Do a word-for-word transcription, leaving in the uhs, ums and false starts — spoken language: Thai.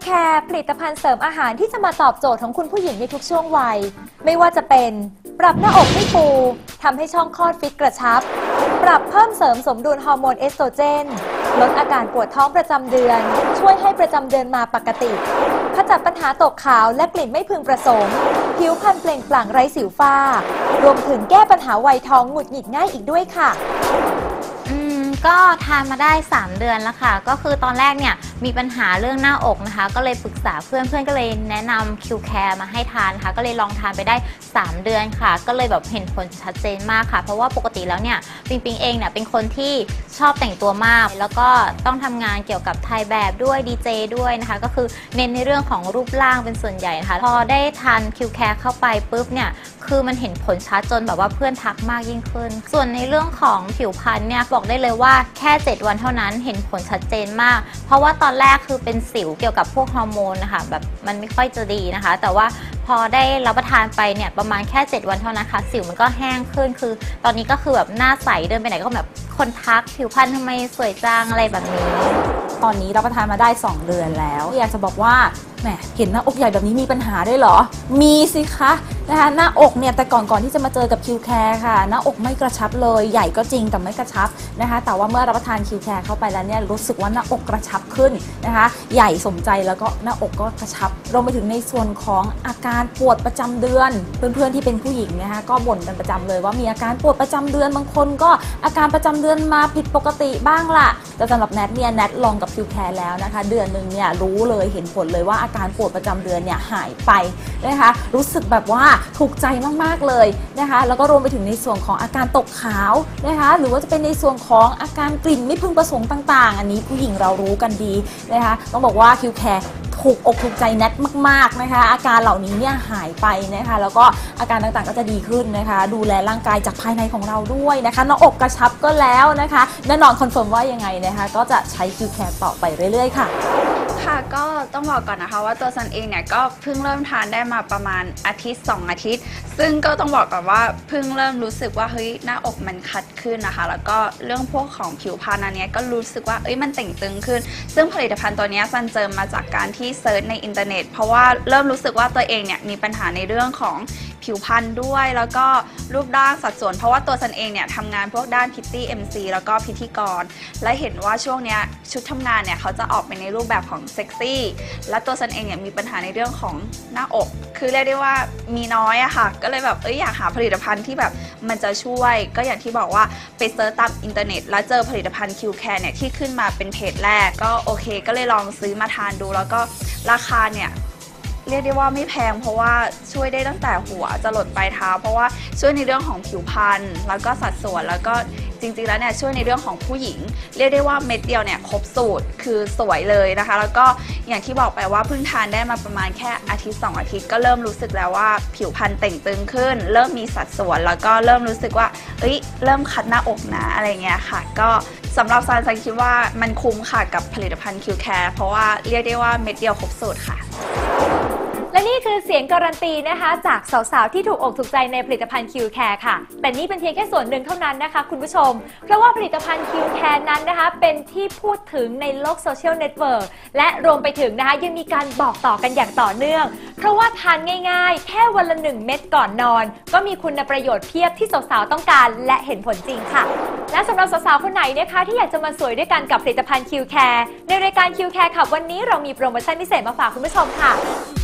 Care ผลิตภัณฑ์เสริมอาหารที่จะมาตอบโจทย์ของคุณผู้หญิงในทุกช่วงวัยไม่ว่าจะเป็นปรับหน้าอกให้ฟูทำให้ช่องคลอดฟิตกระชับปรับเพิ่มเสริมสมดุลฮอร์โมนเอสโตรเจนลดอาการปวดท้องประจำเดือนช่วยให้ประจำเดือนมาปกติขจัดปัญหาตกขาวและกลิ่นไม่พึงประสงค์ผิวพรรณเปล่งปลั่งไร้สิวฝ้ารวมถึงแก้ปัญหาวัยทองหงุดหงิดง่ายอีกด้วยค่ะก็ทานมาได้สามเดือนแล้วค่ะก็คือตอนแรกเนี่ยมีปัญหาเรื่องหน้าอกนะคะก็เลยปรึกษาเพื่อนเพื่อนก็เลยแนะนำ คิว แคร์ มาให้ทานค่ะก็เลยลองทานไปได้สามเดือนค่ะก็เลยแบบเห็นผลชัดเจนมากค่ะเพราะว่าปกติแล้วเนี่ยปิงปิงเองเนี่ยเป็นคนที่ชอบแต่งตัวมากแล้วก็ต้องทำงานเกี่ยวกับถ่ายแบบด้วยดีเจด้วยนะคะก็คือเน้นในเรื่องของรูปร่างเป็นส่วนใหญ่นะคะพอได้ทาน คิว แคร์ เข้าไปปุ๊บเนี่ยคือมันเห็นผลชัดจนแบบว่าเพื่อนทักมากยิ่งขึ้นส่วนในเรื่องของผิวพรรณเนี่ยบอกได้เลยว่าแค่เจ็ดวันเท่านั้นเห็นผลชัดเจนมากเพราะว่าตอนแรกคือเป็นสิวเกี่ยวกับพวกฮอร์โมนนะคะแบบมันไม่ค่อยจะดีนะคะแต่ว่าพอได้รับประทานไปเนี่ยประมาณแค่เจ็ดวันเท่านั้นค่ะสิวมันก็แห้งขึ้นคือตอนนี้ก็คือแบบหน้าใสเดินไปไหนก็แบบคนทักผิวพรรณทำไมสวยจังอะไรแบบนี้ตอนนี้รับประทานมาได้สองเดือนแล้วอยากจะบอกว่าแหมเห็นหน้าอกใหญ่แบบนี้มีปัญหาด้วยเหรอมีสิคะนะคะหน้าอกเนี่ยแต่ก่อนก่อนที่จะมาเจอกับ คิว แคร์ ค่ะหน้าอกไม่กระชับเลยใหญ่ก็จริงแต่ไม่กระชับนะคะแต่ว่าเมื่อรับประทาน คิว แคร์ เข้าไปแล้วเนี่ยรู้สึกว่าหน้าอกกระชับขึ้นนะคะใหญ่สมใจแล้วก็หน้าอกก็กระชับรวมไปถึงในส่วนของอาการปวดประจำเดือนเพื่อนๆที่เป็นผู้หญิงนะคะก็บ่นกันประจำเลยว่ามีอาการปวดประจำเดือนบางคนก็อาการประจำเดือนมาผิดปกติบ้างล่ะแต่สำหรับแนทเนี่ยแนทลองกับ คิว แคร์ แล้วนะคะเดือนหนึ่งเนี่ยรู้เลยเห็นผลเลยว่าอาการปวดประจำเดือนเนี่ยหายไปนะคะรู้สึกแบบว่าถูกใจมากๆเลยนะคะแล้วก็รวมไปถึงในส่วนของอาการตกขาวนะคะหรือว่าจะเป็นในส่วนของอาการกลิ่นไม่พึงประสงค์ต่างๆอันนี้ผู้หญิงเรารู้กันดีนะคะต้องบอกว่า คิว แคร์ ถูกอกถูกใจแนทมากๆนะคะอาการเหล่านี้เนี่ยหายไปนะคะแล้วก็อาการต่างๆก็จะดีขึ้นนะคะดูแลร่างกายจากภายในของเราด้วยนะคะหน้าอกกระชับก็แล้วนะคะแน่นอนคอนเฟิร์มว่ายังไงนะคะก็จะใช้ คิว แคร์ ต่อไปเรื่อยๆค่ะค่ะก็ต้องบอกก่อนนะคะว่าตัวซันเองเนี่ยก็เพิ่งเริ่มทานได้มาประมาณอาทิตย์สองอาทิตย์ซึ่งก็ต้องบอกก่อนว่าเพิ่งเริ่มรู้สึกว่าเฮ้ยหน้าอกมันคัดขึ้นนะคะแล้วก็เรื่องพวกของผิวพรรณอันนี้ก็รู้สึกว่าเอ้ยมันเต่งตึงขึ้นซึ่งผลิตภัณฑ์ตัวนี้ซันเจอมาจากการที่เซิร์ชในอินเทอร์เน็ตเพราะว่าเริ่มรู้สึกว่าตัวเองเนี่ยมีปัญหาในเรื่องของผิวพรรณด้วยแล้วก็รูปร่างสัดส่วนเพราะว่าตัวซันเองเนี่ยทำงานพวกด้านพิตตี้ เอ็ม ซี แล้วก็พิธีกรและเห็นว่าช่วงนี้ชุดทำงานเนี่ยเขาจะออกไปในรูปแบบของเซ็กซี่และตัวซันเองเนี่ยมีปัญหาในเรื่องของหน้าอกคือเรียกได้ว่ามีน้อยอะค่ะก็เลยแบบเอ้ยอยากหาผลิตภัณฑ์ที่แบบมันจะช่วยก็อย่างที่บอกว่าไปเซิร์ชตามอินเทอร์เน็ตแล้วเจอผลิตภัณฑ์ คิว แคร์ เนี่ยที่ขึ้นมาเป็นเพจแรกก็โอเคก็เลยลองซื้อมาทานดูแล้วก็ราคาเนี่ยเรียกได้ว่าไม่แพงเพราะว่าช่วยได้ตั้งแต่หัวจะหลดปลายเท้าเพราะว่าช่วยในเรื่องของผิวพรรณแล้วก็สัดส่วนแล้วก็จริงๆแล้วเนี่ยช่วยในเรื่องของผู้หญิงเรียกได้ว่าเม็ดเดียวเนี่ยครบสูตรคือสวยเลยนะคะแล้วก็อย่างที่บอกไปว่าเพิ่งทานได้มาประมาณแค่อาทิตย์สองอาทิตย์ก็เริ่มรู้สึกแล้วว่าผิวพรรณเต่งตึงขึ้นเริ่มมีสัดส่วนแล้วก็เริ่มรู้สึกว่าเอ้ยเริ่มคัดหน้าอกนะอะไรเงี้ยค่ะก็สำหรับซันซันคิดว่ามันคุ้มค่ะกับผลิตภัณฑ์ คิว แคร์ เพราะว่าเรียกได้ว่าเม็ดเดียวครบสูตรค่ะและนี่คือเสียงการันตีนะคะจากสาวๆที่ถูกอกถูกใจในผลิตภัณฑ์ คิว แคร์ ค่ะแต่นี่เป็นเพียงแค่ส่วนหนึ่งเท่านั้นนะคะคุณผู้ชมเพราะว่าผลิตภัณฑ์ คิว แคร์ นั้นนะคะเป็นที่พูดถึงในโลกโซเชียลเน็ตเวิร์กและรวมไปถึงนะคะยังมีการบอกต่อกันอย่างต่อเนื่องเพราะว่าทานง่ายๆแค่วันละหนึ่งเม็ดก่อนนอนก็มีคุณประโยชน์เพียบที่สาวๆต้องการและเห็นผลจริงค่ะและสำหรับสาวๆคนไหนนะคะที่อยากจะมาสวยด้วยกันกับผลิตภัณฑ์ คิว แคร์ ในรายการ คิว แคร์ ค่ะวันนี้เรามีโปรโมชั่นพิเศษมาฝากคุณผู้ชมค่ะ